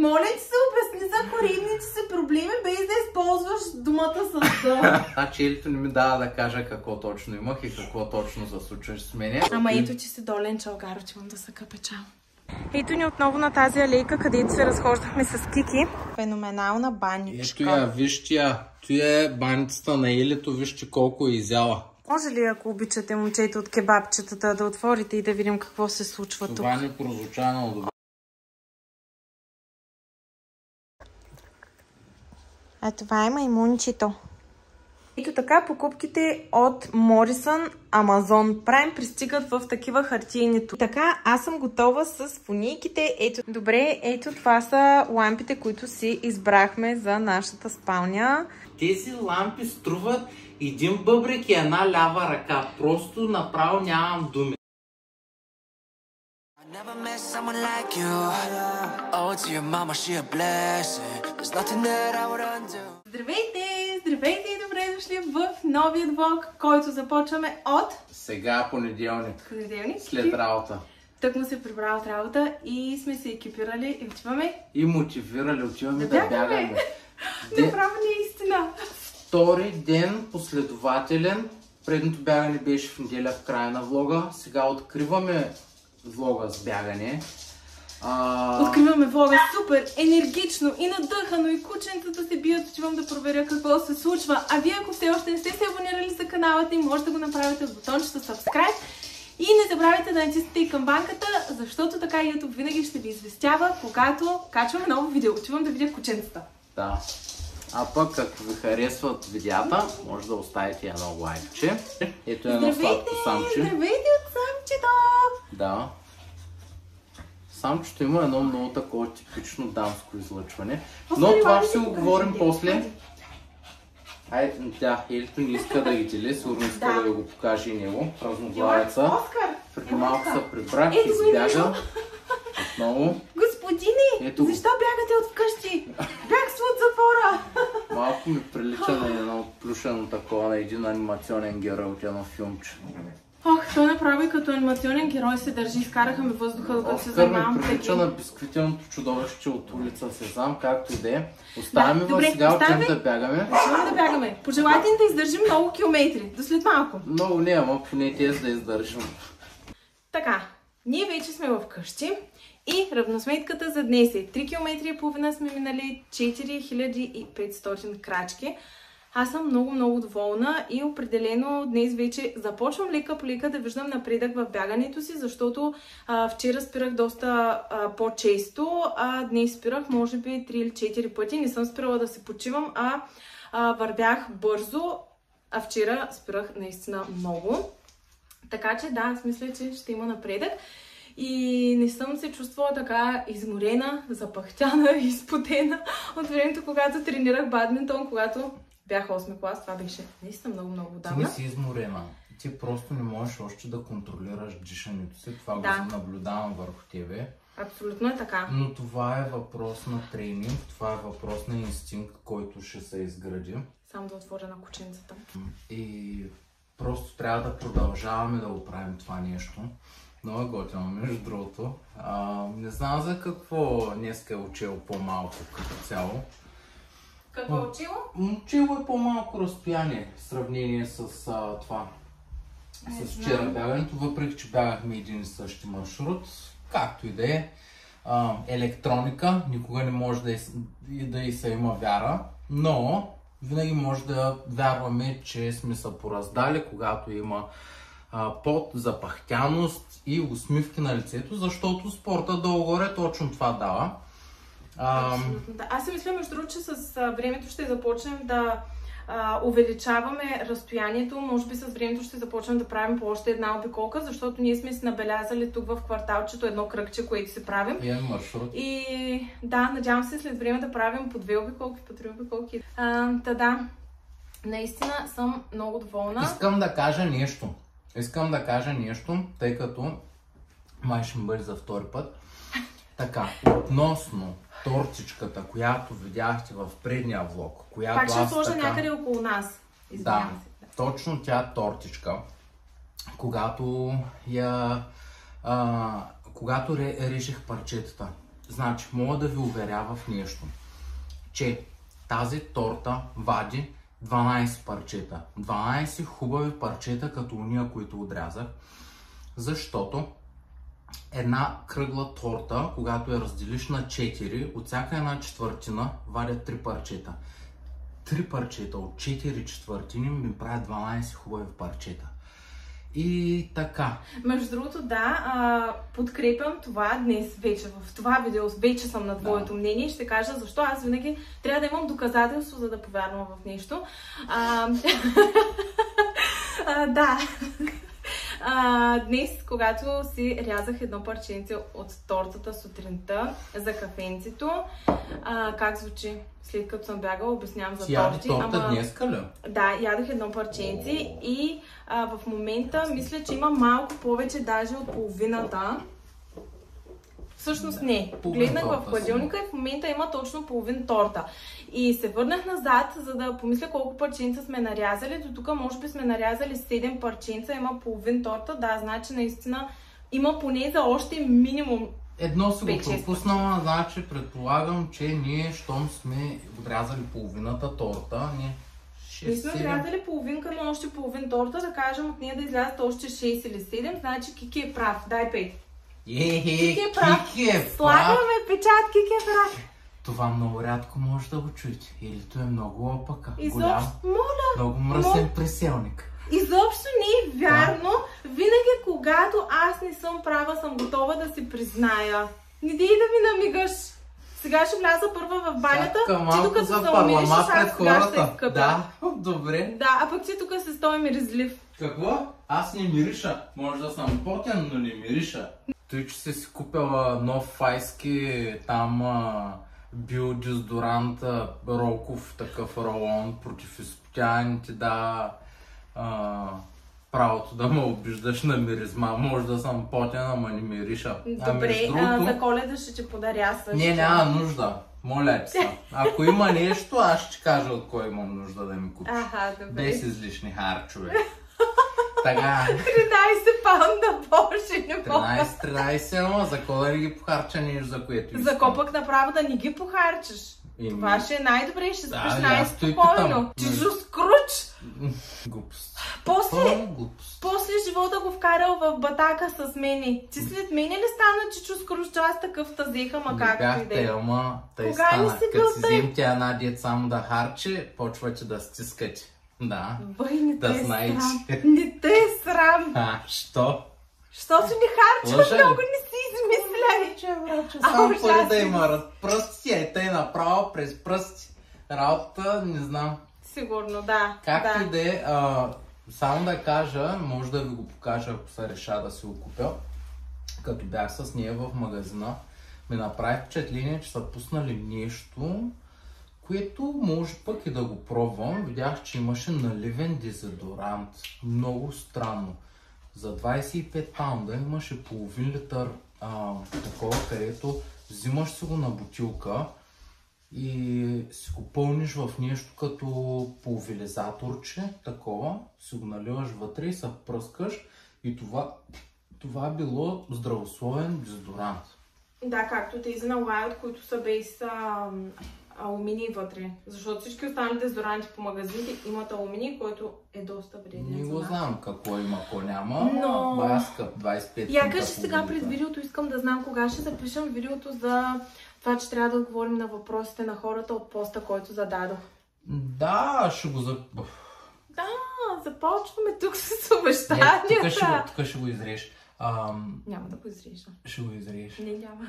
Моля ти се, обясни за коренните си проблеми, без да използваш думата с да. Значи Елито не ми дава да кажа какво точно имах и какво точно се случва с мене. Ама ето ти си долен чалгар, отивам да се капечам. Ето ни отново на тази алейка, където се разхождахме с Кики. Феноменална баничка. Ето я, виж тя. Той е баницата на Елито, вижте колко е изяла. Може ли, ако обичате момчета от кебабчетата, да отворите и да видим какво се случва тук? Това не прозвуча много добре. А това е маймунчето. Ето така, покупките от Morrison Amazon Prime пристигат в такива хартиени тук. Така, аз съм готова с фунийките. Ето, добре, ето това са лампите, които си избрахме за нашата спалня. Тези лампи струват един бъбрек и една лява ръка. Просто направо нямам думи. Здравейте! Здравейте и добре дошли в новия влог, който започваме от... Сега понеделник. След работа. Тък му се прибрала от работа и сме се екипирали и отиваме. И мотивирали, отиваме да бягаме. Направо не е истина. Втори ден последователен. Предното бягане беше в неделя в края на влога. Сега откриваме влога с бягане. Откриваме влога супер енергично и надъхано и кученцата се бият. Отивам да проверя какво се случва. А вие, ако все още не сте се абонирали за каналът ни, може да го направите с бутончето subscribe. И не забравяйте да натиснете и камбанката, защото така YouTube винаги ще ви известява, когато качваме ново видео. Отивам да видя кученцата. Да. А пък, ако ви харесват видеята, може да оставите едно лайкче. Ето едно сладко самче. Здравейте от самчето! Да. Самчето има едно много такова типично дамско излъчване. Но това ще го говорим после. Айде, да, Елито не иска да ги дели, сигурно иска да ви го покаже и него. Разноглавеца. Преди малко се прибрах и избяга. Отново. Господине, защо бягате от вкъщи? Бягство от затвора! Малко ми прилича на едно плюшено такова, на един анимационен герой от едно филмче. Ох, той направи като анимационен герой се държи, изкараха ми въздуха, докато се занимавам. Ми прилича на бисквителното чудовище от улица Сезам, както и да е. Оставяме сега, отивам да бягаме. Отивам да бягаме. Пожелайте ни да издържим много километри. До след малко. Много не, ама поне тези да издържим. Така, ние вече сме в къщи и равносметката за днес е 3,5 км сме минали 4500 крачки. Аз съм много доволна и определено днес вече започвам лека по лека да виждам напредък в бягането си, защото вчера спирах доста по-често, а днес спирах може би 3 или 4 пъти. Не съм спирала да се почивам, вървях бързо, а вчера спирах наистина много. Така че да, аз мисля, че ще има напредък. И не съм се чувствала така изморена, запахтяна, изпотена от времето, когато тренирах бадминтон, когато бях 8 клас. Това беше наистина много отдавна. Ти не си изморена. Ти просто не можеш още да контролираш дишането си. Това го наблюдавам върху тебе. Абсолютно е така. Но това е въпрос на тренинг, това е въпрос на инстинкт, който ще се изгради. Само да отворя на кученцата. И просто трябва да продължаваме да го правим това нещо. Много готино, между другото. Не знам за какво днеска е учил по-малко като цяло. Какво е учило? Учило е по-малко разстояние в сравнение с това. С вчера бягането, въпреки че бягахме един и същи маршрут. Както и да е. Електроника, никога не може да и се има вяра, но винаги може да вярваме, че сме се пораздали, когато има пот, запахтяност и усмивки на лицето, защото спорта долу-горе точно това дава. Да. Аз си мисля, между другото, че с времето ще започнем да увеличаваме разстоянието. Може би с времето ще започнем да правим по още една обиколка, защото ние сме си набелязали тук в кварталчето едно кръгче, което си правим. И да, надявам се след време да правим по 2 обиколки, по 3 обиколки. Да, наистина съм много доволна. Искам да кажа нещо, тъй като май ще ми бъде за втори път. Така, относно тортичката, която видяхте в предния влог, която пак ще сложа някъде около нас. Да, точно тя тортичка, когато режех парчетата. Значи, мога да ви уверя в нещо, че тази торта вади 12 парчета. 12 хубави парчета, като уния, които отрязах, защото една кръгла торта, когато я разделиш на 4, от всяка една четвъртина вадят 3 парчета. 3 парчета от 4 четвъртини ми правят 12 хубави парчета. И така. Между другото, да, подкрепям това днес вече. В това видео вече съм на твоето мнение и ще кажа защо аз винаги трябва да имам доказателство, за да повярвам в нещо. Да. Днес, когато си рязах едно парченце от тортата сутринта за кафенцето, как звучи? След като съм бягала, обяснявам за торти. Торта днеска ли? Да, ядах едно парченце и в момента мисля, че има малко повече даже от половината. Всъщност не. Погледнах в хладилника и в момента има точно половин торта. И се върнах назад, за да помисля колко парченца сме нарязали. До тук може би сме нарязали 7 парченца, има половин торта. Да, значи наистина има поне за още минимум. Едно си го пропуснала, значи предполагам, че ние, щом сме отрязали половината торта, ние сме отрязали половинка, но още половин торта, да кажем от нея да излязат още 6 или 7, значи Кики е прав. Дай 5. Кики е прав. Слагаме печат, Кики е прав. Това много рядко може да го чуете. Илито е много опака. Изобщо, моля. Много мръсен преселник. Изобщо не е вярно. Винаги, когато аз не съм права, съм готова да си призная. Не дей да ми намигаш. Сега ще вляза първа в банята, ти тук се умириш, аз сега ще изкъпя. Да, добре. Да, а пък ти тук се стои миризлив. Какво? Аз не мириша. Може да съм потен, но не мириша. Той, че си купила нов файски, там биодезодорант, Роков, такъв ролон против изпотяване ти да правото да ме обиждаш на миризма. Може да съм потен, ама не мириша. Добре, другото, за Коледа ще ти подаря също. Не, няма нужда. Моля ти се. Ако има нещо, аз ще кажа от кой имам нужда да ми купиш. Добре. Без излишни харчове. Така. 13 паунда, боже, не мога. 13, ама за кола не ги похарча нещо, за което искам. За копък направо да не ги похарчаш. Това ще е най-добре, ще спиш най-спокойно. Чижо скруч! Глупост. После живота го вкарал в батака с мене. Ти след мене ли стана Чичо скруч, че аз такъв тазеха, ма както и да е? Ама тъй Кога стана. не си Като бил си тъй? взем тя една дет само да харче, почвате да стискате. Да. Бъй, не те Да е знаете. срам. Не те е срам. Що? Щото не харча, Лъжа ли? много не си измисляй. Само пари да има пръсти, е тъй направо през пръсти. Работа, не знам. Сигурно, да. Както и да е, само да кажа, може да ви го покажа, ако се реша да си го купя. Като бях с нея в магазина, ми направи впечатление, че са пуснали нещо, което може пък и да го пробвам. Видях, че имаше наливен дезодорант. Много странно. За 25 паунда имаше половин литър такова, където взимаш си го на бутилка и си го пълниш в нещо като пулверизаторче, такова, си го наливаш вътре и се пръскаш и това било здравословен дезодорант. Да, както тези на Wild, които са без алуминий вътре. Защото всички останали дезодоранти по магазините имат алуминий, който е доста вреден. Не го знам какво има, ако няма, но бая скъп, 25 Я кажи сега пред видеото, искам да знам кога ще запишем видеото за това, че трябва да отговорим на въпросите на хората от поста, който зададох. Да, ще го Да, започваме тук с обещанията. Тук ще го изреш. Няма да го изрежа. Ще го изреш. Не, няма.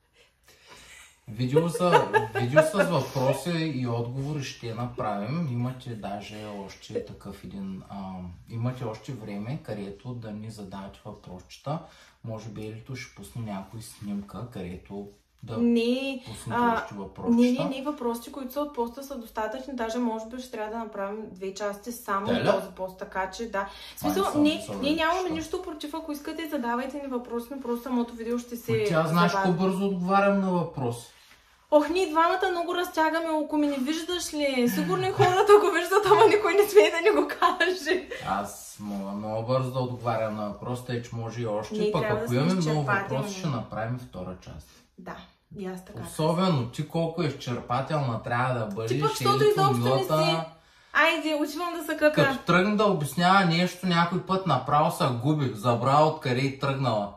Видео с въпроси и отговори ще направим. Имате даже още такъв един... имате още време, където да ни задавате въпросчета. Може би Елито ще пусне някой снимка, където да пуснете още въпросчета. Не, въпросите, които са от поста, са достатъчни. Даже може би ще трябва да направим 2 части само от този пост, така че да. В смисъл, ние нямаме нищо против, ако искате, задавайте ни въпроси, но просто самото видео ще се... Тя знаеш колко бързо отговарям на въпроси. Ох, ние двамата много разтягаме око ми, не виждаш ли? Сигурно и хората го виждат, ама никой не смее да ни го каже. Аз мога много бързо да отговарям на въпросите, че може и още. Ние пък трябва ако да имаме сме много изчерпателни. въпроси, ще направим втора част. Да. И аз така. Особено ти колко изчерпателна трябва да бъдеш. Ти пък, защото изобщо не си. Айде, отивам да се къпя. Като тръгна да обяснява нещо, някой път направо се губи. Забрава откъде и тръгнала.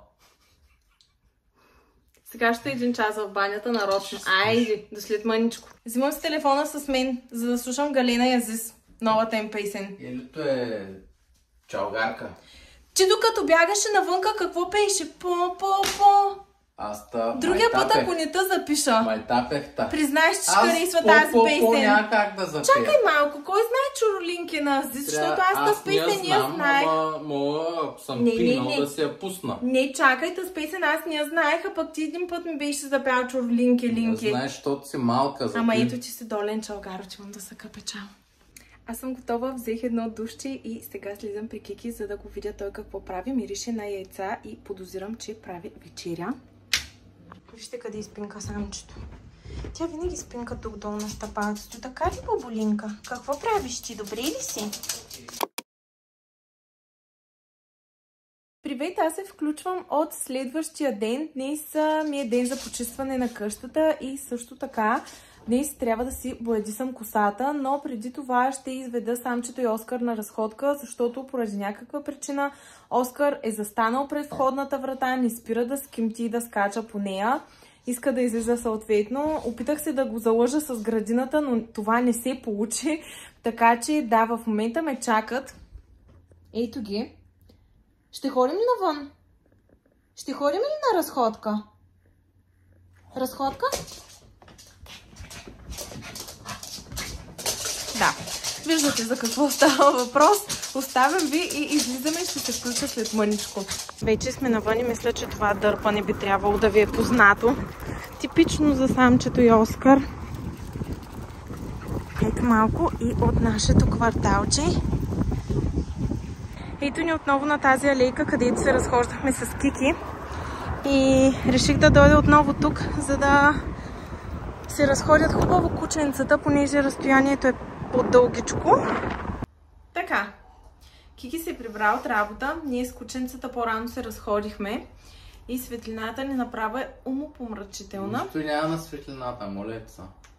Сега ще е 1 час в банята нарочно. Айде, до след мъничко. Взимам си телефона с мен, за да слушам Галена и Азис. Новата им песен. Елито е чалгарка. Че докато бягаше навънка, какво пееше? По. Другия път, ако не те запиша. Майтапехта. Признаеш, че харесва тази песен. Няма как да запея. Чакай малко, кой знае чуролинки на Азис? Защото аз с песен не я знаех. Мога съм пинал да си я пусна. Не, чакай, с песен аз не я знаех, а пък ти един път ми беше запял чуролинки. Не знаеш, защото си малка. Ама ето, че си долен чалгар, отивам да се къпеча. Аз съм готова, взех едно душче и сега слизам при Кики, за да го видя той какво прави. Мирише на яйца и подозирам, че прави вечеря. Вижте къде изпинка самчето. Тя винаги спинка тук долу на стъпалцето. Така ли, бабулинка? Какво правиш ти? Добре ли си? Привет, аз се включвам от следващия ден. Днес ми е ден за почистване на къщата и също така днес трябва да си боядисам косата, но преди това ще изведа самчето и Оскар на разходка, защото поради някаква причина Оскар е застанал пред входната врата, не спира да скимти и да скача по нея. Иска да излиза съответно. Опитах се да го залъжа с градината, но това не се получи. Така че да, в момента ме чакат. Ето ги. Ще ходим ли навън? Ще ходим ли на разходка? Разходка? Да. Виждате за какво става въпрос. Оставям ви и излизаме и ще се включа след мъничко. Вече сме навън и мисля, че това дърпане би трябвало да ви е познато. Типично за самчето и Оскар. Ето малко и от нашето кварталче. Ето ни отново на тази алейка, където се разхождахме с Кики. И реших да дойда отново тук, за да се разходят хубаво кученцата, понеже разстоянието е по-дългичко. Така, Кики се прибра от работа, ние с кученцата по-рано се разходихме и светлината ни направо е умопомрачителна. Нищо няма на светлината, моля се.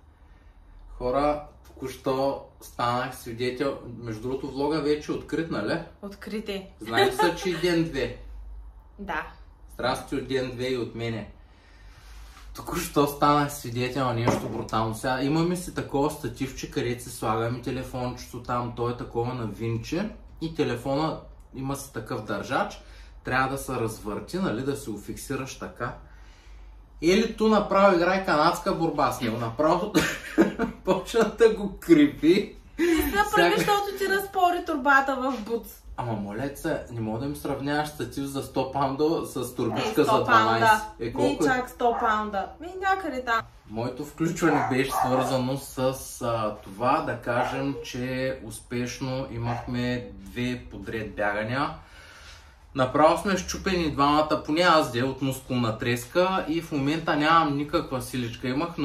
Хора, току-що станах свидетел. Между другото, влога вече е открит, нали? Открит е. Знаеш ли, че и ден-2? Да. Здрасти от ден-2 и от мене. Току-що станах свидетел на нещо брутално. Сега имаме си такова стативче, където се слагаме телефончето там, то е такова на винче и телефона има си такъв държач. Трябва да се развърти, нали, да се офиксираш така. Или ту направо играй канадска борба с него. Направо почна да го крипи. Не се прави, защото ти разпори турбата в буц. Ама молеца, не мога да ми сравняваш статив за 100 паунда с турбичка за 100 12. паунда. Колко не чак 100 паунда. Някъде там. Моето включване беше свързано с това да кажем, че успешно имахме 2 подред бягания. Направо сме счупени двамата, поне аз от мускулна треска и в момента нямам никаква силичка. Имах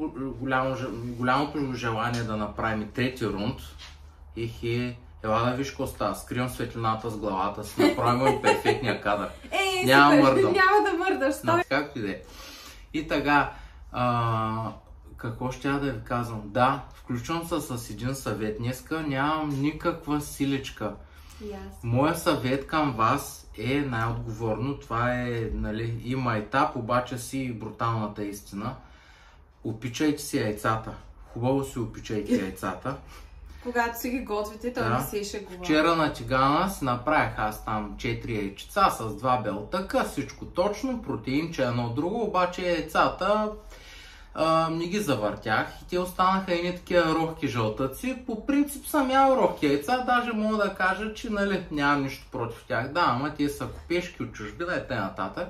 голямото желание да направим трети рунд. Ела да виж какво става. Скривам светлината с главата си. Направим перфектния кадър. Няма мърдам. Няма да мърдаш. Както и да е. И така, какво ще я да ви казвам? Да, включвам се с един съвет. Днеска нямам никаква силичка. Моя съвет към вас е най-отговорно. Това е, нали, има етап, обаче си и бруталната истина. Опичайте си яйцата. Хубаво си опичайте яйцата. Когато си ги готвите, той не се шегува. Вчера на тигана си направих аз там 4 яйчица с 2 белтъка, всичко точно, протеинче едно друго, обаче яйцата не ги завъртях и те останаха едни такива рохки жълтъци. По принцип съм ял рохки яйца, даже мога да кажа, че, нали, нямам нищо против тях. Да, ама те са копешки от чужбина и т.н.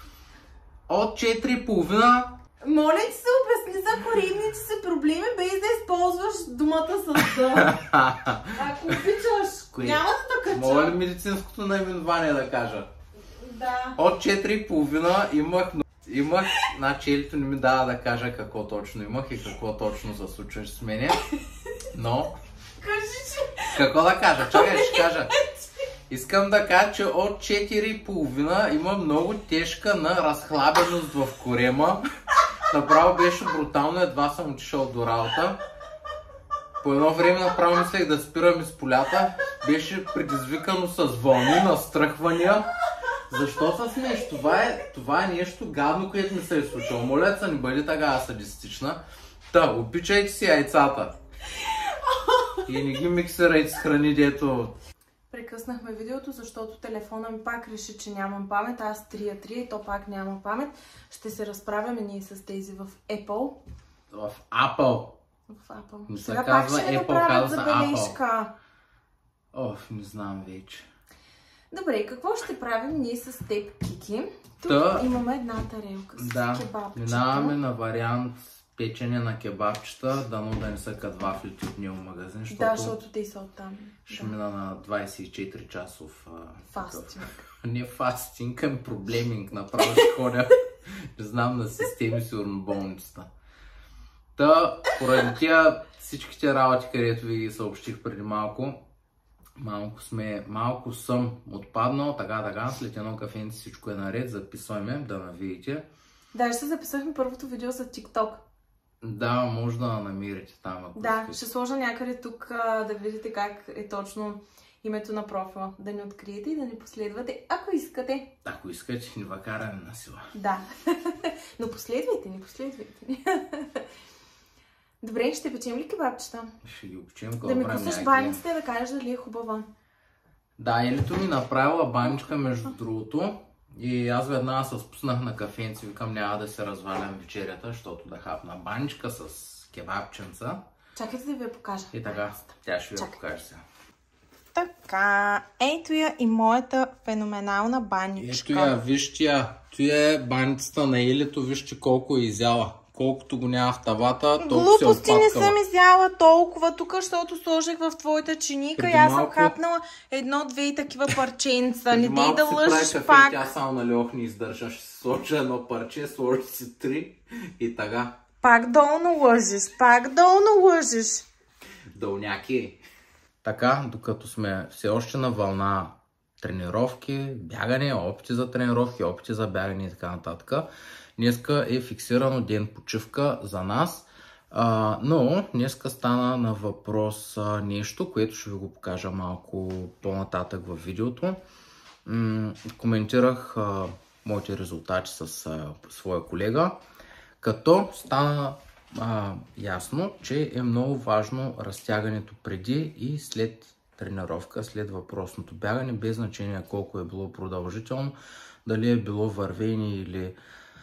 От 4,5 моля ти се, обясни за коренните си проблеми, без да използваш думата с да. Ако обичаш, няма да кача. Мога ли медицинското наименование да кажа? Да. От 4,5 имах, значи елито не ми дава да кажа какво точно имах и какво точно се случваш с мене, но... Кажи, че... Какво да кажа? Чакай, ще кажа. Искам да кажа, че от 4,5 има много тежка на разхлабеност в корема Направо беше брутално, едва съм отишъл до работа. По едно време направо мислех да спирам из полята. Беше предизвикано с вълни, настръхвания. Защо се смееш? Това е нещо гадно, което ми се е случило. Моля се, не бъде така садистична. Та, обичайте си яйцата. И не ги миксирайте с храни, дето... Прекъснахме видеото, защото телефона ми пак реши, че нямам памет. Аз трия и то пак няма памет. Ще се разправяме ние с тези в Apple. В Apple. В Apple. Не се Сега казва пак ще ми Apple, направят казва забележка. Не знам вече. Добре, какво ще правим ние с теб, Кики? Тук имаме една тарелка с кебабчета. Минаваме на вариант печене на кебабчета, дано да не са като вафлите от Нео магазин, защото те са оттам. Ще мина на 24 часов фастинг. Не фастинг, ами проблеминг. Направо ще ходя, не знам, на системи сигурно болницата. Та, поради тия всичките работи, където ви ги съобщих преди малко, малко съм отпаднал, така, след едно кафенце всичко е наред, записваме, да ме видите. Да, ще записахме първото видео за TikTok. Да, може да намерите там. Да, ще сложа някъде тук да видите как е точно името на профила. Да ни откриете и да ни последвате, ако искате. Ако искате, ни вакараме на сила. Да, но последвайте ни. Добре, ще печем ли кебабчета? Ще ги опечем. Да ми пуснеш баницата да кажеш дали е хубава. Да, Елито ми направила баничка между другото. И аз веднага се спуснах на кафенци, викам няма да се развалям вечерята, защото да хапна баничка с кебабченца. Чакайте да ви я покажа. И така, тя ще ви я покаже сега. Така, ето я и моята феноменална баничка. Ето я, вижте я. Той е баницата на Елито, вижте колко е изяла. Колкото го няма в тавата, толкова се опаткава. Глупости, не съм изяла толкова тук, защото сложих в твоята чиника и аз съм хапнала едно-две и такива парченца. Не дей да лъжиш пак. Тя само на Леох не издържа. Ще си сложа едно парче, сложи си 3 и така. Пак долно лъжиш. Долняки. Така, докато сме все още на вълна тренировки, бягане, опити за тренировки, опити за бягане и така нататък. Днеска е фиксирано ден почивка за нас, но днеска стана на въпрос нещо, което ще ви го покажа малко по-нататък в видеото. Коментирах моите резултати с своя колега, като стана ясно, че е много важно разтягането преди и след тренировка, след въпросното бягане, без значение колко е било продължително, дали е било вървение или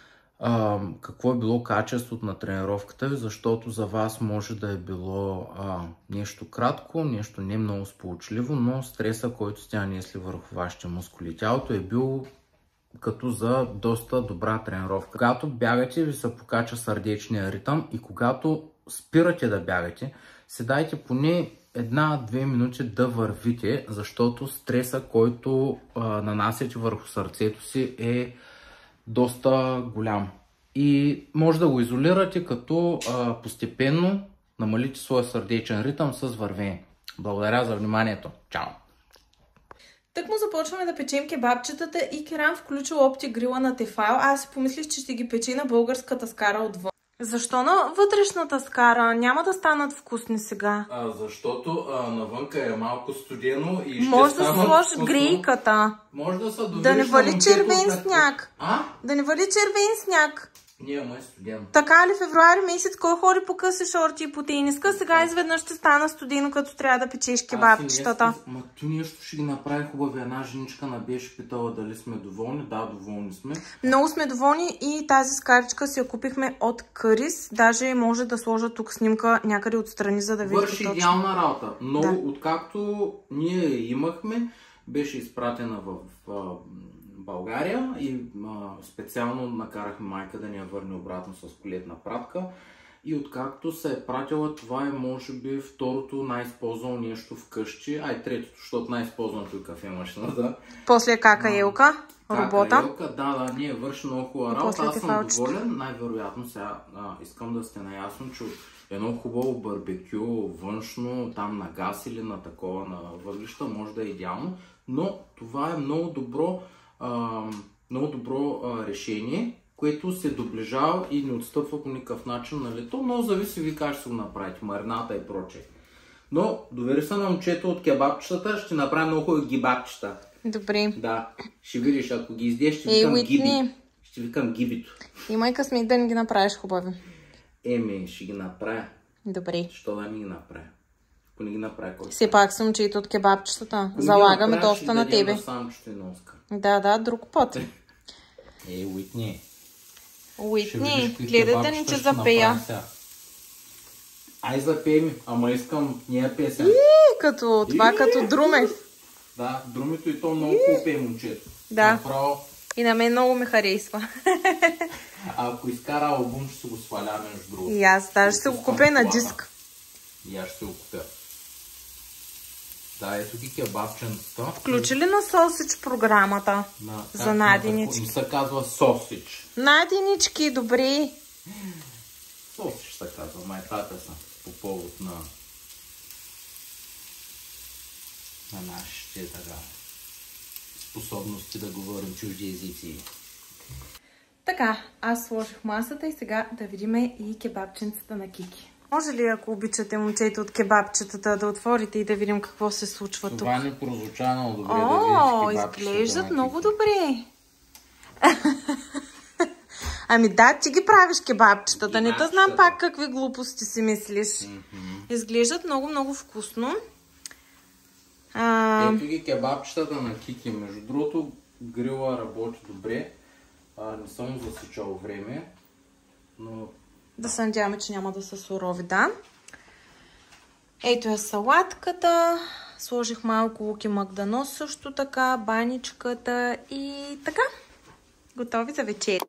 какво е било качеството на тренировката ви, защото за вас може да е било нещо кратко, нещо не много сполучливо, но стреса, който сте нанесли върху вашите мускули. Тялото е бил като за доста добра тренировка. Когато бягате, ви се покача сърдечния ритъм и когато спирате да бягате, се дайте поне 1-2 минути да вървите, защото стреса, който нанасяте върху сърцето си е доста голям. И може да го изолирате, като постепенно намалите своя сърдечен ритъм с вървение. Благодаря за вниманието. Чао! Тък му започваме да печем кебабчетата и Керам включи лопти грила на тефал. Аз си помислих, че ще ги пече на българската скара отвън. Защо на вътрешната скара? Няма да станат вкусни сега. Защото навънка е малко студено и ще може да сложи грейката. Може да се довиш да не вали червен сняг. Да не вали червен сняг. Не, ама е студено. Така ли, февруари месец, кой ходи по къси шорти и по тениска? Сега изведнъж ще стана студено, като трябва да печеш кебабчетата. Ма ти нещо ще ги направи хубави. Една женичка на беше питала дали сме доволни. Да, доволни сме. Много сме доволни и тази скаричка си я купихме от Кърис. Даже може да сложа тук снимка някъде отстрани, за да видите точно. Върши идеална работа. Много, откакто ние имахме, беше изпратена в България и специално накарахме майка да ни я върне обратно с колетна пратка. И откакто се е пратила, това е може би второто най-използвано нещо вкъщи. Третото, защото най-използваното е кафемашината. После какаелка, робота. Да, ние върши много хубава работа. Аз съм доволен. Най-вероятно сега искам да сте наясно, че едно хубаво барбекю, външно, там на газ или на такова, на въглища, може да е идеално. Но това е много добро решение което се доближава и не отстъпва по никакъв начин на лето, но зависи ви как ще го направите, марината и прочее. Но довери се на момчето от кебабчетата, ще направя много хубави гибабчета. Добре. Да, ще видиш, ако ги издеш, ще викам гиби. Ще викам гибито. Имай късмет да не ги направиш хубави. Ще ги направя. Добре. Що да не ги направя? Ако не ги направя, кой? Все пак съм чието от кебабчетата. Залагаме доста на тебе. Да, друг път. Уитни. Уитни, гледай да ни че запея. Ай запей ми, ама искам нея песен. Като Друмев. Да, Друмето и то много хубаво пее момчето. Да. Направо. И на мен много ме харесва. Ако изкара албум, ще се го сваля между другото. И аз даже ще го купя на диск. И аз ще го купя. Да, ето ги кебабченцата. Включи ли на Сосич програмата? За наденички. Не се казва Сосич. Наденички, добре. Сосич се казва, майтата са по повод на нашите способности да говорим чужди езици. Така, аз сложих масата и сега да видим и кебабченцата на Кики. Може ли, ако обичате момчета от кебабчетата, да отворите и да видим какво се случва тук? Това не прозвуча много добре да видиш кебабчетата. Изглеждат много добре. Ами да, ти ги правиш кебабчетата. Не те знам пак какви глупости си мислиш. Изглеждат много вкусно. Ето ги кебабчетата на Кики. Между другото, грила работи добре. Не съм засичал време, но... Да се надяваме, че няма да са сурови, да. Ето е салатката. Сложих малко лук и магдано също така, баничката и така. Готови за вечеря.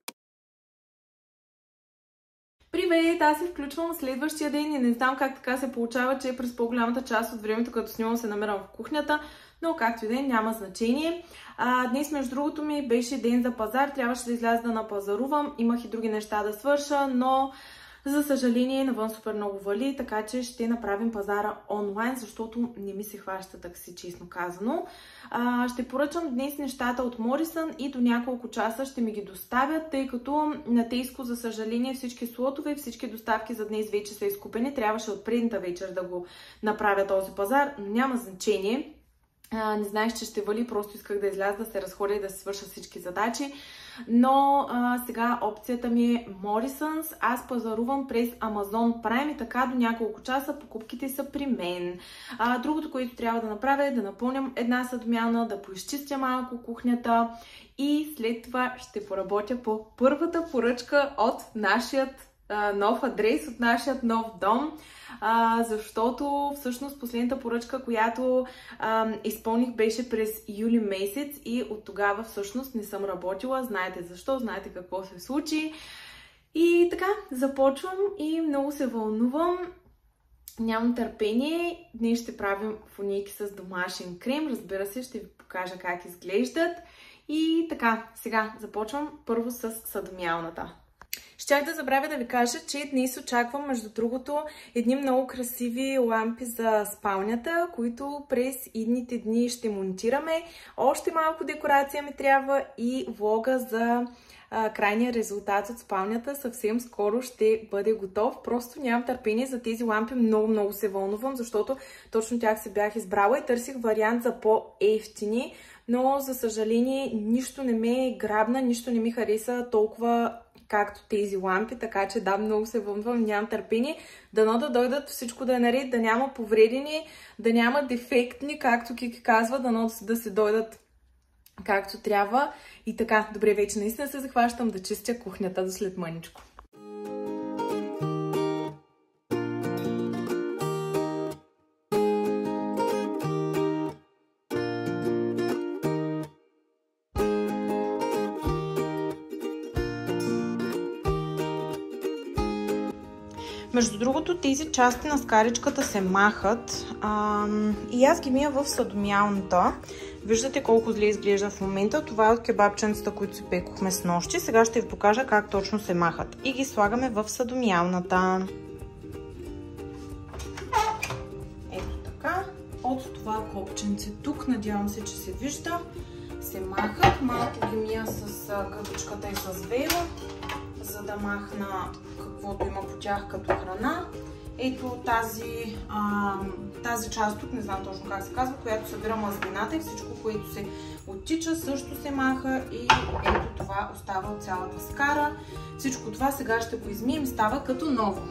Привет! Аз се включвам следващия ден и не знам как така се получава, че през по-голямата част от времето, като снимам, се намирам в кухнята, но както и ден, няма значение. Днес, между другото ми, беше ден за пазар, трябваше да изляза да напазарувам, имах и други неща да свърша, но за съжаление навън супер много вали, така че ще направим пазара онлайн, защото не ми се хваща такси, честно казано. Ще поръчам днес нещата от Morrison и до няколко часа ще ми ги доставят, тъй като на Тейско, за съжаление, всички слотове, всички доставки за днес вече са изкупени. Трябваше от предната вечер да го направя този пазар, но няма значение. Не знаех, че ще вали, просто исках да изляза, да се разходя и да се свърша всички задачи. Но сега опцията ми е Morrisons. Аз пазарувам през Amazon Prime и така до няколко часа покупките са при мен. Другото, което трябва да направя, е да напълням една съдомяна, да поизчистя малко кухнята и след това ще поработя по първата поръчка от нашият нов адрес, от нашият нов дом. Защото всъщност последната поръчка, която изпълних, беше през юли месец и от тогава всъщност не съм работила. Знаете защо, знаете какво се случи. И така, започвам и много се вълнувам. Нямам търпение. Днес ще правим фунийки с домашен крем. Разбира се, ще ви покажа как изглеждат. И така, сега започвам първо с съдомиалната. Щях да забравя да ви кажа, че днес очаквам, между другото, едни много красиви лампи за спалнята, които през идните дни ще монтираме. Още малко декорация ми трябва и влога за крайния резултат от спалнята съвсем скоро ще бъде готов. Просто нямам търпение за тези лампи. Много се вълнувам, защото точно тях се бях избрала и търсих вариант за по-евтини, но за съжаление нищо не ме грабна, нищо не ми хареса толкова както тези лампи, така че да, много се вълнувам, нямам търпение. Дано да дойдат, всичко да е наред, да няма повредени, да няма дефектни, както Кики казва, дано да се дойдат както трябва. И така, добре, вече наистина се захващам да чистя кухнята до след мъничко. Между другото, тези части на скаричката се махат и аз ги мия в съдомиалната. Виждате колко зле изглежда в момента. Това е от кебабченцата, които си пекохме с нощи. Сега ще ви покажа как точно се махат. И ги слагаме в съдомиалната. Ето така. От това копченце тук, надявам се, че се вижда, се махат. Малко ги мия с кадучката и с вейло. за да махна каквото има по тях като храна. Ето тази част тук, не знам точно как се казва, която събира мазнината и всичко, което се оттича, също се маха и ето това остава от цялата скара. Всичко това сега ще го измием, става като ново.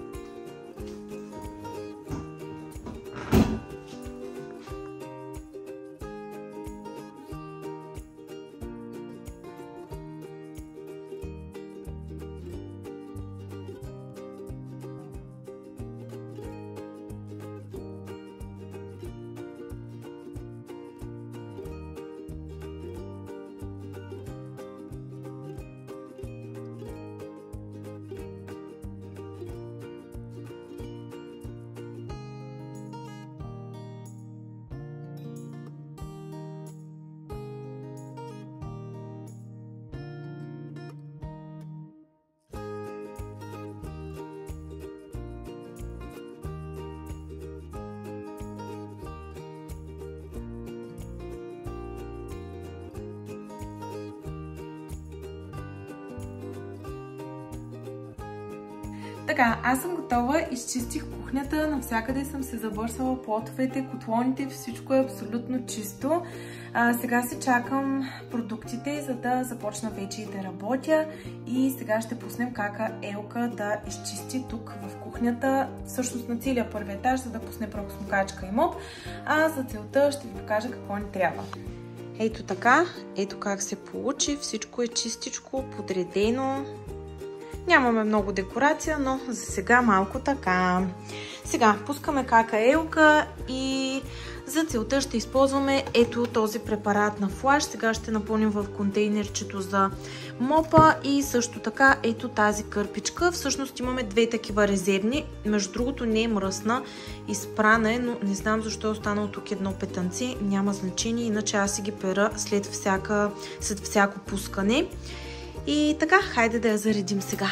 Така, аз съм готова, изчистих кухнята, навсякъде съм се забърсала плотовете, котлоните, всичко е абсолютно чисто. Сега се чакам продуктите, за да започна вече и да работя и сега ще пуснем кака Елка да изчисти тук в кухнята, всъщност на целия първи етаж, за да пусне прахосмокачка и моп, а за целта ще ви покажа какво ни трябва. Ето така, ето как се получи, всичко е чистичко, подредено. Нямаме много декорация, но за сега малко така. Сега пускаме кака Елка и за целта ще използваме ето този препарат на флаш. Сега ще напълним в контейнерчето за мопа и също така ето тази кърпичка. Всъщност имаме две такива резервни. Между другото не е мръсна, изпрана е, но не знам защо е останало тук едно петънце. Няма значение, иначе аз си ги пера след всяко пускане. И така, хайде да я заредим сега.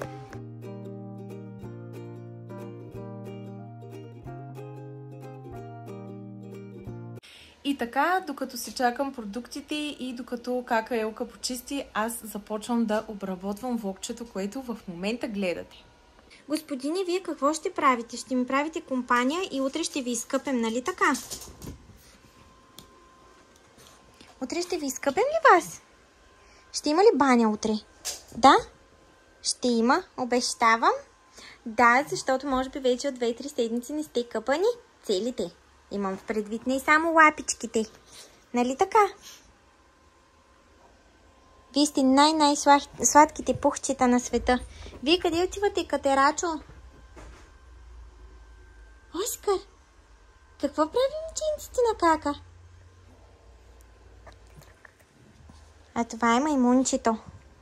И така, докато си чакам продуктите и докато кака Елка почисти, аз започвам да обработвам влогчето, което в момента гледате. Господине, вие какво ще правите? Ще ми правите компания и утре ще ви изкъпем, нали така? Утре ще ви изкъпем ли вас? Ще има ли баня утре? Да? Ще има, обещавам. Да, защото може би вече от 2-3 седмици не сте къпани целите. Имам в предвид не само лапичките. Нали така? Вие сте най-сладките пухчета на света. Вие къде отивате, Катерачо? Оскар, какво прави момченците на кака? А това е маймунчето.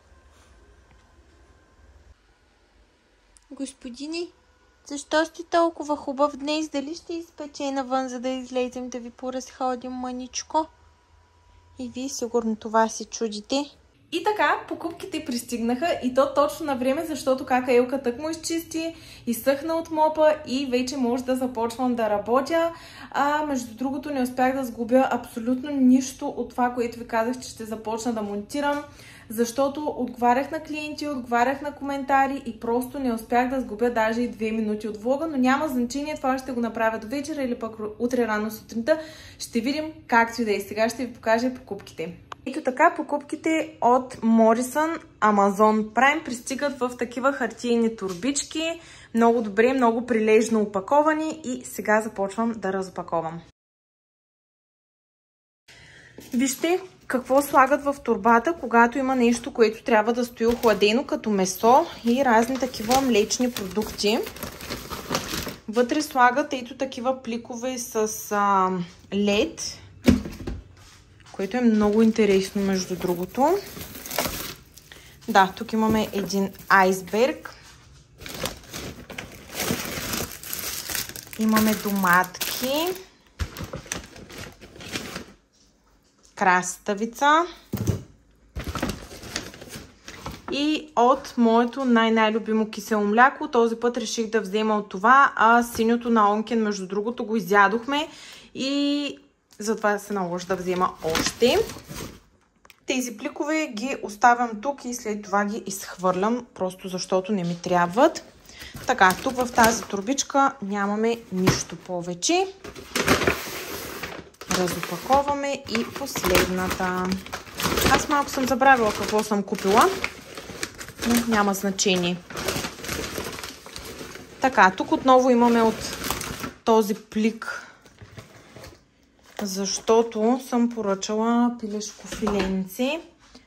Господине, защо сте толкова хубав днес? Дали ще изпече навън, за да излезем да ви поразходим мъничко? И вие сигурно това се чудите. И така, покупките пристигнаха и то точно на време, защото кака Елка тък му изчисти, изсъхна от мопа и вече може да започвам да работя. Между другото не успях да сгубя абсолютно нищо от това, което ви казах, че ще започна да монтирам, защото отговарях на клиенти, отговарях на коментари и просто не успях да сгубя даже и 2 минути от влога, но няма значение, това ще го направя до вечера или пък утре рано сутринта. Ще видим както и да е. Сега ще ви покажа покупките. Ето така, покупките от Morrison Amazon Prime пристигат в такива хартиени турбички. Много добре, много прилежно опаковани и сега започвам да разопаковам. Вижте какво слагат в турбата, когато има нещо, което трябва да стои охладено, като месо и разни такива млечни продукти. Вътре слагат ето такива пликове с лед, което е много интересно, между другото. Да, тук имаме един айсберг. Имаме доматки. Краставица. И от моето най-любимо кисело мляко. Този път реших да взема от това, а синьото на Онкен, между другото, го изядохме и затова се наложи да взема още. Тези пликове ги оставям тук и след това ги изхвърлям, просто защото не ми трябват. Така, тук в тази турбичка нямаме нищо повече. Разопаковаме и последната. Аз малко съм забравила какво съм купила, но няма значение. Така, тук отново имаме от този плик, защото съм поръчала пилешко филенце.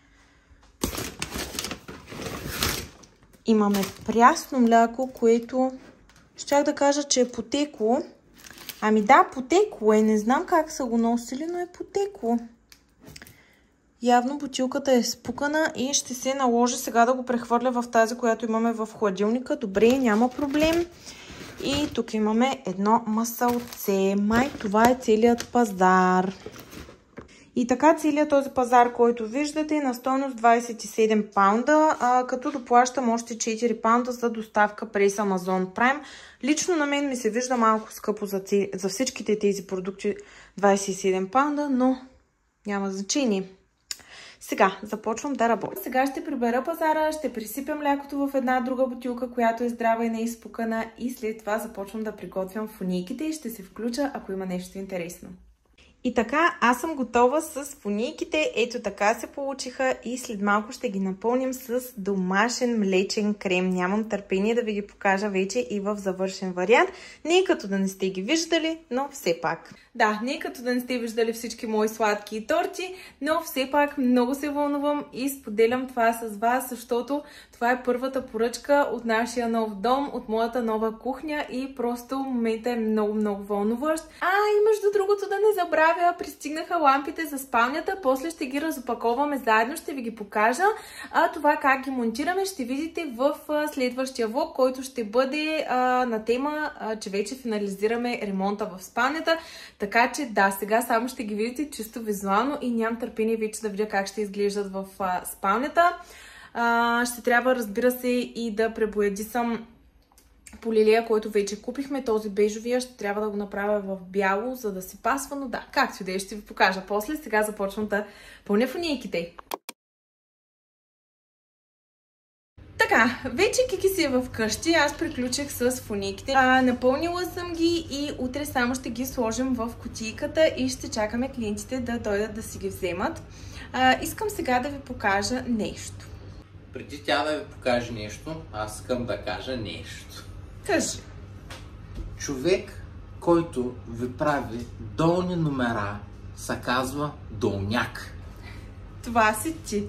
Имаме прясно мляко, което щях да кажа, че е потекло. Ами да, потекло е. Не знам как са го носили, но е потекло. Явно бутилката е спукана и ще се наложи сега да го прехвърля в тази, която имаме в хладилника. Добре, няма проблем. И тук имаме едно масълце. Май, това е целият пазар. И така целият този пазар, който виждате, е на стойност 27 паунда, като доплащам още 4 паунда за доставка през Amazon Prime. Лично на мен ми се вижда малко скъпо за всичките тези продукти 27 паунда, но няма значение. Сега започвам да работя. Сега ще прибера пазара, ще присипя млякото в една друга бутилка, която е здрава и не е изпукана, и след това започвам да приготвям фунийките и ще се включа, ако има нещо интересно. И така, аз съм готова с фунийките. Ето така се получиха и след малко ще ги напълним с домашен млечен крем. Нямам търпение да ви ги покажа вече и в завършен вариант. Не е като да не сте ги виждали, но все пак. Да, не е като да не сте виждали всички мои сладки торти, но все пак много се вълнувам и споделям това с вас, защото това е първата поръчка от нашия нов дом, от моята нова кухня и просто момента е много вълнуващ. И между другото да не забравя, пристигнаха лампите за спалнята, после ще ги разопаковаме заедно, ще ви ги покажа. Това как ги монтираме ще видите в следващия влог, който ще бъде на тема, че вече финализираме ремонта в спалнята. Така че да, сега само ще ги видите чисто визуално и нямам търпение вече да видя как ще изглеждат в спалнята. Ще трябва, разбира се, и да пребоядисам полилия, който вече купихме. Този бежовия ще трябва да го направя в бяло, за да си пасва, но да, както и да е, ще ви покажа после. Сега започвам да пълня фунийките. Така, вече Кики си е вкъщи, аз приключих с фунийките. Напълнила съм ги и утре само ще ги сложим в кутийката и ще чакаме клиентите да дойдат да си ги вземат. Искам сега да ви покажа нещо. Преди тя да ви покаже нещо, аз искам да кажа нещо. Кажи. Човек, който ви прави долни номера, се казва долняк. Това си ти.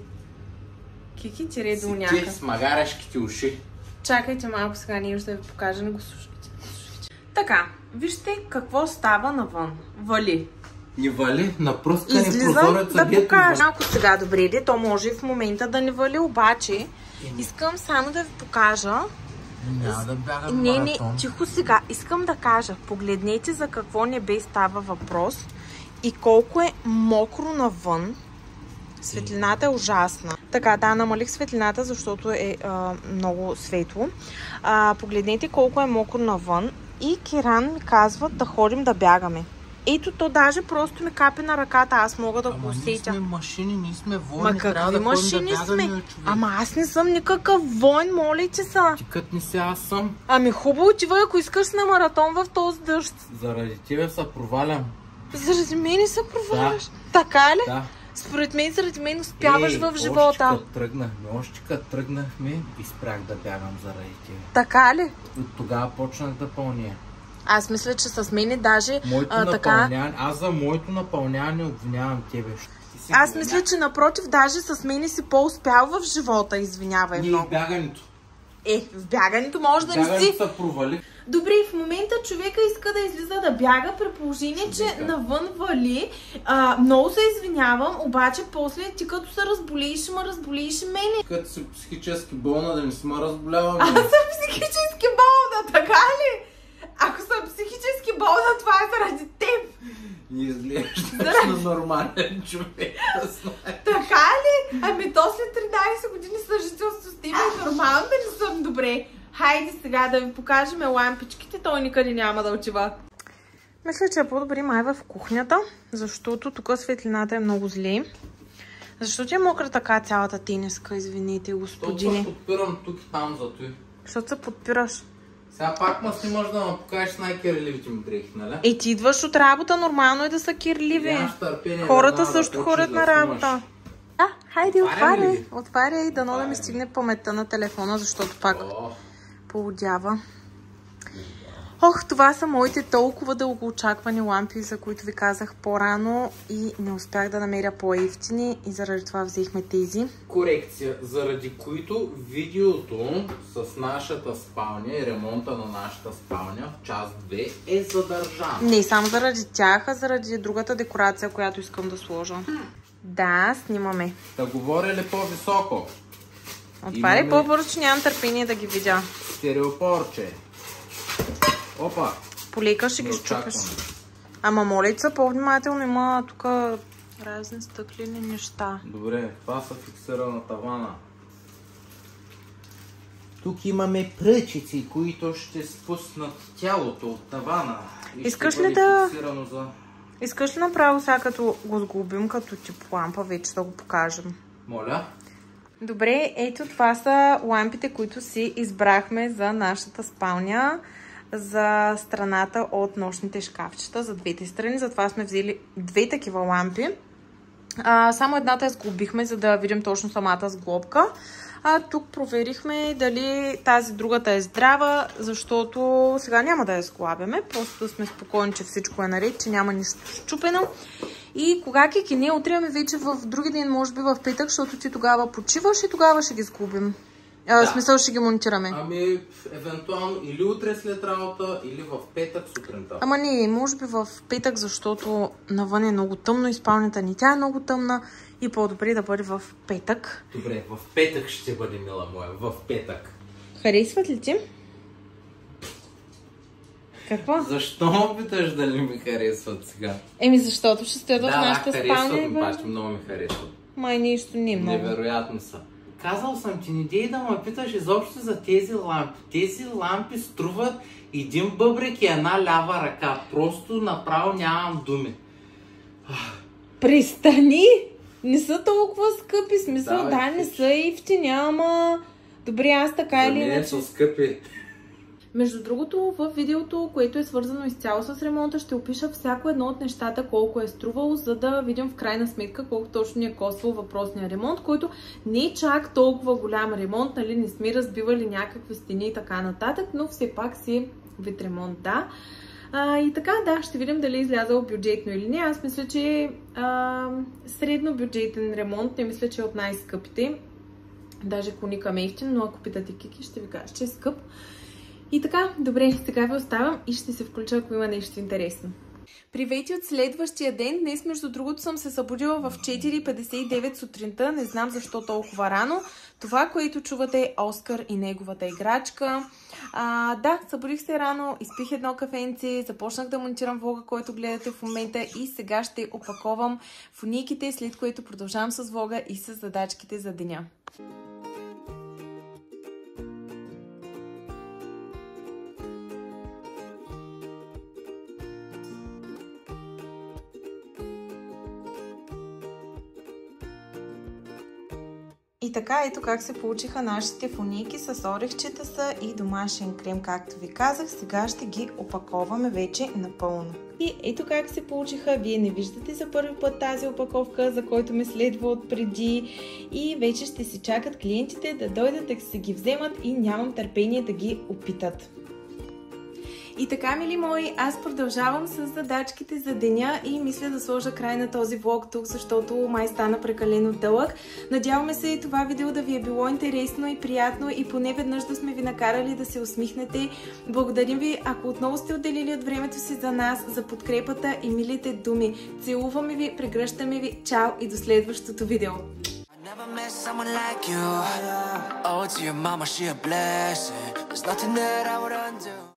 Кики тире долняка. Ти с магарешките уши. Чакайте малко сега, ние ще ви покажа, не го слушайте. Така, вижте какво става навън. Вали. Не вали, напръскане излизам прозореца, да покажа. Малко сега добре, то може в момента да не вали, обаче искам само да ви покажа. Няма да бяга Не, тихо сега. Искам да кажа, погледнете за какво небе става въпрос и колко е мокро навън. Светлината е ужасна. Така, да, намалих светлината, защото е много светло. Погледнете колко е мокро навън и Киран ми казва да ходим да бягаме. Ето, то даже просто ми капе на ръката, аз мога да го усетя. Ние сме машини, ние сме войни, трябва да ходим да бягаме, човек. Ама аз не съм никакъв войн, моля ти се. Ти кът не си, аз съм. Ами хубаво, отивай, ако искаш на маратон в този дъжд. Заради тебе се провалям. Заради мен се проваляш? Да. Така ли? Да. Според мен, заради мен успяваш в живота. Още като тръгнахме и спрях да бягам заради тебе. Така ли? От тогава почнах да пълня. Аз мисля, че с мене даже така... Аз за моето напълняване обвинявам тебе. Аз мисля, че напротив, даже с мене си по-успял в живота, извинявай много. В бягането. В бягането може да не си. Бягането се провали. Добре, в момента човека иска да излиза да бяга, при положение, че навън вали. Много се извинявам, обаче после ти като се разболееш, ма разболееш и мене. Като си психически болна, да не си ма разболявам. Аз съм психически болна, така ли? Ако съм психически болна, това е заради теб. Не изглеждаш на нормален човек. Така ли? Ами то след 13 години съжителство с теб е нормално да не съм добре. Хайде сега да ви покажем лампичките, той никъде няма да отива. Мисля, че е по-добре май в кухнята, защото тук светлината е много зле. Защо ти е мокра така цялата тенеска, извините, господине? Защото подпирам тук и там за той. Защото се подпираш. Сега пак ма снимаш да ме покажеш най-кирливите ми дрехи, нали? Ти идваш от работа, нормално е да са кирливи. Търпение, Хората да също ходят на работа. Хайде, отваряй. Отваряй, дано да ми стигне паметта на телефона, защото пак полудява. Ох, това са моите толкова дългоочаквани лампи, за които ви казах по-рано и не успях да намеря по-евтини и заради това взехме тези. Корекция, заради които видеото с нашата спалня и ремонта на нашата спалня в част 2 е задържано. Не само заради тях, а заради другата декорация, която искам да сложа. Да, снимаме. Да говоря ли по-високо? Отваряй по-бързо, че нямам търпение да ги видя. Стереопорче. Опа! Полека ще ги щупиш. Ама молица, по-внимателно, има тук разни стъклени неща. Добре, това се фиксира на тавана. Тук имаме пръчици, които ще спуснат тялото от тавана. И искаш ще ли да... фиксирано за... Искаш ли направо сега като го сглобим като тип лампа, вече да го покажем? Моля? Добре, ето това са лампите, които си избрахме за нашата спалня, за страната от нощните шкафчета, за двете страни. Затова сме взели две такива лампи. Само едната я сглобихме, за да видим точно самата сглобка. Тук проверихме дали тази другата е здрава, защото сега няма да я сглабяме. Просто да сме спокойни, че всичко е наред, че няма нищо счупено. И кога кикине, утре ами вече в други ден, може би в петък, защото ти тогава почиваш и тогава ще ги сглобим. В смисъл ще ги монтираме. Ами, евентуално или утре след работа, или в петък сутринта. Ама не, може би в петък, защото навън е много тъмно и спалнята ни тя е много тъмна и по-добре да бъде в петък. Добре, в петък ще бъде, мила моя, в петък. Харесват ли ти? Какво? Защо питаш дали ми харесват сега? Защото ще стоят в нашата спалня. Да, харесват, много ми харесват. Май нищо не е много. Невероятно са. Казал съм ти, не дей да ме питаш изобщо за тези лампи. Тези лампи струват един бъбрек и една лява ръка. Просто направо нямам думи. Престани! Не са толкова скъпи. Смисъл, да, не са ефтини, ама... Добре, аз така или иначе... За мен са скъпи. Между другото, в видеото, което е свързано изцяло с ремонта, ще опиша всяко едно от нещата, колко е струвало, за да видим в крайна сметка колко точно ни е коствал въпросния ремонт, който не е чак толкова голям ремонт, нали, не сме разбивали някакви стени и така нататък, но все пак си е вид ремонт, да. И така, да, ще видим дали е излязъл бюджетно или не. Аз мисля, че е средно бюджетен ремонт, не мисля, че е от най-скъпите. Даже коникам ефтин, но ако питате Кики, ще ви кажа, че е скъп. И така, добре, сега ви оставам и ще се включа, ако има нещо интересно. Привети от следващия ден. Днес, между другото, съм се събудила в 4:59 сутринта. Не знам защо толкова рано. Това, което чувате, е Оскар и неговата играчка. Да, събудих се рано, изпих едно кафенце, започнах да монтирам влога, който гледате в момента и сега ще опаковам фунийките, след което продължавам с влога и с задачките за деня. И така, ето как се получиха нашите фунийки с орехчета са и домашен крем, както ви казах. Сега ще ги опаковаме вече напълно. И ето как се получиха. Вие не виждате за първи път тази опаковка, за който ме следва отпреди. И вече ще си чакат клиентите да дойдат да се ги вземат и нямам търпение да ги опитат. И така, мили мои, аз продължавам с задачките за деня и мисля да сложа край на този влог тук, защото май стана прекалено дълъг. Надяваме се това видео да ви е било интересно и приятно и поне веднъж да сме ви накарали да се усмихнете. Благодарим ви, ако отново сте отделили от времето си за нас, за подкрепата и милите думи. Целуваме ви, прегръщаме ви, чао и до следващото видео! Never met someone like you. Oh, to your mama, she a blessing. There's nothing that I would undo.